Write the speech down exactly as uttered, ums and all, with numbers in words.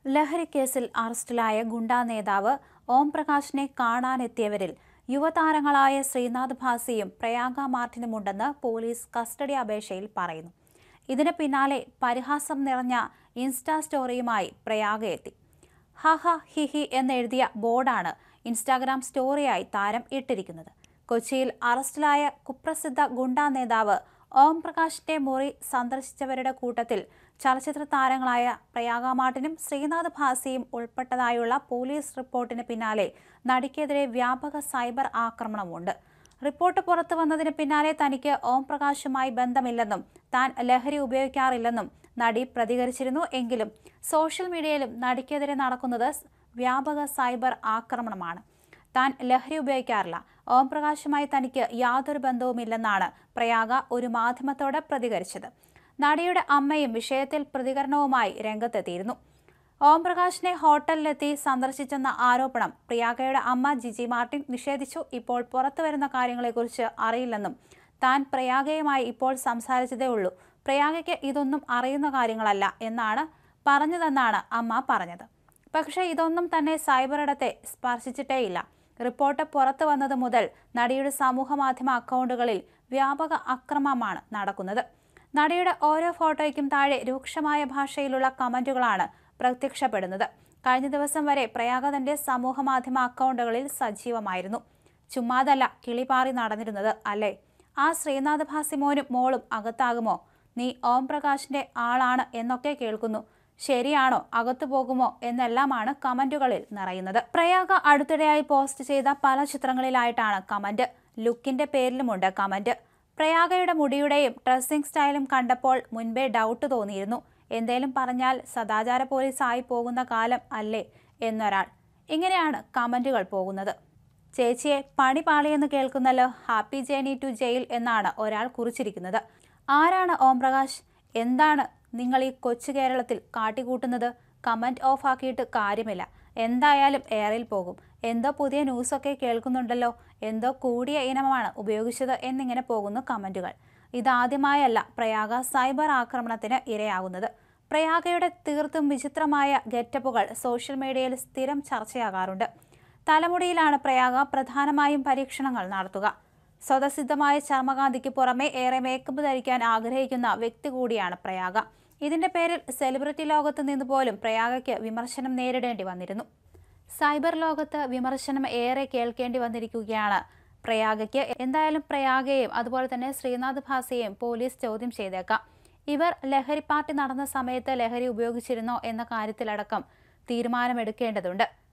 ലഹരിക്കേസിൽ അറസ്റ്റിലായ ഗുണ്ടാ നേതാവ് ഓം പ്രകാശിനെ കാണാനെത്തിയവരിൽ യുവതാരങ്ങളായ ശ്രീനാഥ് ഭാസിയും പ്രയാഗ മാർട്ടിനുമുണ്ടെന്ന് പോലീസ് കസ്റ്റഡി അപേക്ഷയിൽ പറയുന്നു. ഇതിന് പിന്നാലെ പരിഹാസം നിറഞ്ഞ ഇൻസ്റ്റാ സ്റ്റോറിയുമായി പ്രയാഗ എത്തി. ഹഹ ഹിഹി എന്നെഴുതിയ ബോർഡാണ് ഇൻസ്റ്റാഗ്രാം സ്റ്റോറിയായി താരം ഇട്ടിരിക്കുന്നത്. കൊച്ചിയിൽ അറസ്റ്റിലായ കുപ്രസിദ്ധ ഗുണ്ടാ നേതാവ് ഓം പ്രകാശിന്റെ മുറി സന്ദർശിച്ചവരുടെ കൂട്ടത്തിൽ ചലച്ചിത്ര താരങ്ങളായ പ്രയാഗ മാർട്ടിനും ശ്രീനാഥ് ഭാസിയും ഉൾപ്പെട്ടതായുള്ള പോലീസ് റിപ്പോർട്ടിന് പിന്നാലെ നടിക്കെതിരെ വ്യാപക സൈബർ ആക്രമണമുണ്ട്. റിപ്പോർട്ട് പുറത്തു വന്നതിന് പിന്നാലെ തനിക്ക് ഓം പ്രകാശുമായി ബന്ധമില്ലെന്നും താൻ ലഹരി ഉപയോഗിക്കാറില്ലെന്നും നടി പ്രതികരിച്ചിരുന്നു. എങ്കിലും സോഷ്യൽ മീഡിയയിലും നടിക്കെതിരെ നടക്കുന്നത് വ്യാപക സൈബർ ആക്രമണമാണ്. താൻ ലഹരി ഉപയോഗിക്കാറില്ല, ഓം പ്രകാശുമായി തനിക്ക് യാതൊരു ബന്ധവുമില്ലെന്നാണ് പ്രയാഗ ഒരു മാധ്യമത്തോട് പ്രതികരിച്ചത്. നടിയുടെ അമ്മയും വിഷയത്തിൽ പ്രതികരണവുമായി രംഗത്തെത്തിയിരുന്നു. ഓം പ്രകാശിനെ ഹോട്ടലിലെത്തി സന്ദർശിച്ചെന്ന ആരോപണം പ്രയാഗയുടെ അമ്മ ജിജി മാർട്ടിൻ നിഷേധിച്ചു. ഇപ്പോൾ പുറത്തുവരുന്ന കാര്യങ്ങളെക്കുറിച്ച് അറിയില്ലെന്നും താൻ പ്രയാഗയുമായി ഇപ്പോൾ സംസാരിച്ചതേ ഉള്ളൂ, പ്രയാഗയ്ക്ക് ഇതൊന്നും അറിയുന്ന കാര്യങ്ങളല്ല എന്നാണ് പറഞ്ഞതെന്നാണ് അമ്മ പറഞ്ഞത്. പക്ഷേ ഇതൊന്നും തന്നെ സൈബറിടത്തെ സ്പർശിച്ചിട്ടേയില്ല. റിപ്പോർട്ട് പുറത്തു വന്നത് മുതൽ നടിയുടെ സമൂഹ മാധ്യമ അക്കൗണ്ടുകളിൽ വ്യാപക അക്രമമാണ് നടക്കുന്നത്. നടിയുടെ ഓരോ ഫോട്ടോയ്ക്കും താഴെ രൂക്ഷമായ ഭാഷയിലുള്ള കമന്റുകളാണ് പ്രത്യക്ഷപ്പെടുന്നത്. കഴിഞ്ഞ ദിവസം വരെ പ്രയാഗ തന്റെ സമൂഹ മാധ്യമ അക്കൗണ്ടുകളിൽ സജീവമായിരുന്നു. ചുമ്മാതല്ല കിളിപാറി നടന്നിരുന്നത് അല്ലേ? ആ ശ്രീനാഥ് ഭാസി മോനും മോളും അകത്താകുമോ? നീ ഓം പ്രകാശിന്റെ ആളാണ് എന്നൊക്കെ കേൾക്കുന്നു. ശരിയാണോ? അകത്തു പോകുമോ എന്നെല്ലാമാണ് കമന്റുകളിൽ നിറയുന്നത്. പ്രയാഗ അടുത്തിടെയായി പോസ്റ്റ് ചെയ്ത പല ചിത്രങ്ങളിലായിട്ടാണ് കമന്റ്. ലുക്കിന്റെ പേരിലുമുണ്ട് കമന്റ്. പ്രയാഗയുടെ മുടിയുടെയും ഡ്രസ്സിംഗ് സ്റ്റൈലും കണ്ടപ്പോൾ മുൻപേ ഡൗട്ട് തോന്നിയിരുന്നു. എന്തേലും പറഞ്ഞാൽ സദാചാര പോലീസ് ആയി പോകുന്ന കാലം അല്ലേ എന്നൊരാൾ. ഇങ്ങനെയാണ് കമന്റുകൾ പോകുന്നത്. ചേച്ചിയെ പണി പാളിയെന്ന് കേൾക്കുന്നല്ലോ, ഹാപ്പി ജേർണി ടു ജയിൽ എന്നാണ് ഒരാൾ കുറിച്ചിരിക്കുന്നത്. ആരാണ് ഓം പ്രകാശ്? എന്താണ് നിങ്ങൾ ഈ കൊച്ചു കേരളത്തിൽ കാട്ടിക്കൂട്ടുന്നത്? കമന്റ് ഓഫ് ആക്കിയിട്ട് കാര്യമില്ല. എന്തായാലും എയറിൽ പോകും. എന്തോ പുതിയ ന്യൂസൊക്കെ കേൾക്കുന്നുണ്ടല്ലോ, എന്തോ കൂടിയ ഇനമാണ് ഉപയോഗിച്ചത് എന്നിങ്ങനെ പോകുന്നു കമന്റുകൾ. ഇതാദ്യമായല്ല പ്രയാഗ സൈബർ ആക്രമണത്തിന് ഇരയാകുന്നത്. പ്രയാഗയുടെ തീർത്തും വിചിത്രമായ ഗെറ്റപ്പുകൾ സോഷ്യൽ മീഡിയയിൽ സ്ഥിരം ചർച്ചയാകാറുണ്ട്. തലമുടിയിലാണ് പ്രയാഗ പ്രധാനമായും പരീക്ഷണങ്ങൾ നടത്തുക. സ്വതസിദ്ധമായ ചർമ്മകാന്തിക്ക് പുറമെ ഏറെ മേക്കപ്പ് ധരിക്കാൻ ആഗ്രഹിക്കുന്ന വ്യക്തി കൂടിയാണ് പ്രയാഗ. ഇതിന്റെ പേരിൽ സെലിബ്രിറ്റി ലോകത്ത് നിന്ന് പോലും പ്രയാഗയ്ക്ക് വിമർശനം നേരിടേണ്ടി വന്നിരുന്നു. സൈബർ ലോകത്ത് വിമർശനം ഏറെ കേൾക്കേണ്ടി വന്നിരിക്കുകയാണ് പ്രയാഗയ്ക്ക്. എന്തായാലും പ്രയാഗയെയും അതുപോലെ തന്നെ ശ്രീനാഥ് ഭാസിയെയും പോലീസ് ചോദ്യം ചെയ്തേക്കാം. ഇവർ ലഹരി പാർട്ടി നടന്ന സമയത്ത് ലഹരി ഉപയോഗിച്ചിരുന്നോ എന്ന കാര്യത്തിലടക്കം തീരുമാനമെടുക്കേണ്ടതുണ്ട്.